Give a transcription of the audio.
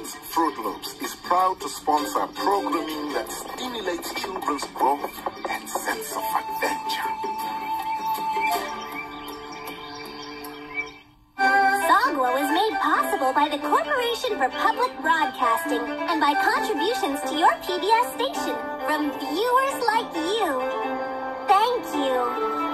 McDonald's Fruit Loops is proud to sponsor programming that stimulates children's growth and sense of adventure. Soglo is made possible by the Corporation for Public Broadcasting and by contributions to your PBS station from viewers like you. Thank you.